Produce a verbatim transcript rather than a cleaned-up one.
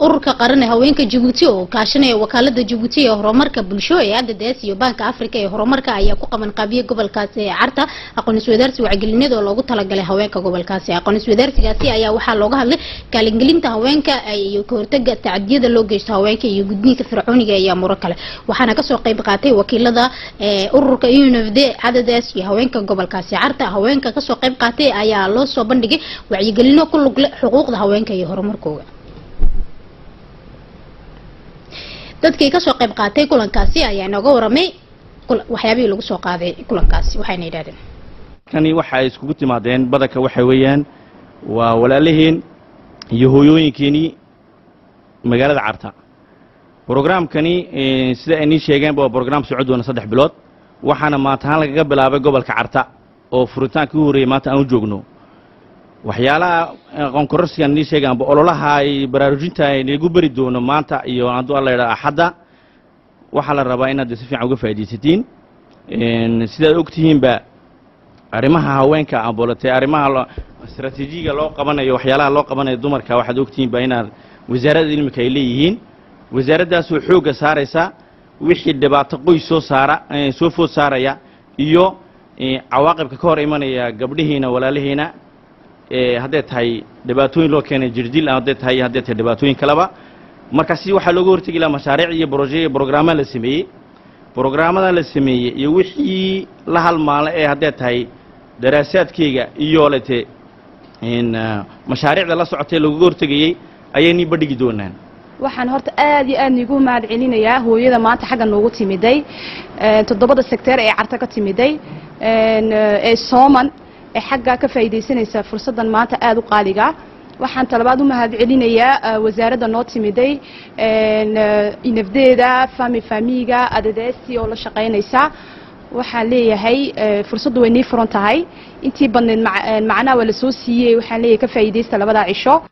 ururka qaran ee haweenka Djibouti oo kaashanaya wakaalada Djibouti ee horumarka bulsho ee Addis iyo Banka Afrika ee horumarka ayaa ku qaban qabiye gobolkaasi ee Carta aqoon isweydaarsi wacyigelinada oo loogu talagalay haweenka gobolkaasi aqoon isweydaarsigaasi ayaa waxaa looga hadlay kaalingelinta haweenka iyo ka hortagga tacadiyada loo geysto haweenka iyo gudniinka fircooniga iyo amuro kale waxaana ka soo qayb qaatay wakiilada ee ururka U N F D Addis iyo haweenka gobolkaasi Carta haweenka ka soo qayb qaatay ayaa loo soo bandhigay wacyigelino ku lug leh xuquuqda haweenka iyo horumarkooda dadkii ka soo qayb qaatay kulankaasi ayaa inaga waramay waxyaabihii lagu soo qaaday kulankaasi waxayna yiraahdeen kani waxa ay iskugu timaadeen badanka waxa weeyaan waa walaalihiin iyo hooyooyinkeeni magaalada Carta programkani sida ay sheegeen waa program socod doona saddex bilood waxaana maanta laga bilaabay gobolka Carta oo furitaanka ugu horeeyay maanta aan joogno waxyaalaha aqoon kororsiga ni sheegaan ololaha ay baraarujinta ay nagu bari doono maanta iyo aadu alla yiraahdo axada waxa la rabaa inaad si fiican uga faa'iideysatiin in sida ogtihiin ba arimaha haweenka ambolatay arimaha istaraatiijiga loo qabanayo waxyaalaha loo qabanayo dumarka waxaad ogtihiin ba inaad wasaaradda ilmiga ay leeyihiin wasaaraddaas oo xooga saaraysa wixii dhibaato qoys soo saara soo food saaraya iyo cawaaqibka ka hor imanaya gabdhihiina walaalihiina ee haday tahay dhibaatooyin loo keenay jirdil haday tahay haday tahay dhibaatooyin kalaba marka si waxa looga hortagi la mashaariic iyo project programada la sameeyay programada la sameeyay iyo wixii la halmaale ee haday tahay daraasaadkayga iyo lete in mashaariicda la socotay looga hortagayay ayay ni badhigi doonaan waxaan horta aad iyo aad nigu mahad celinayaa hooyada maanta xagga noogu timiday toddobada sector ee Carta ka timiday ee Sooman ee xagga ka faa'iideysanaysa fursadan maanta aad u qaaliga waxaan talabaad u mahad celinayaa wasaaradda noo timiday een inafdeeda fami famiga adadeysi oo la shaqeynaysa waxaan leeyahay fursadu way nii furan tahay intii badneed macna wala soo siiyay waxaan leeyahay ka faa'iideysta labada cisho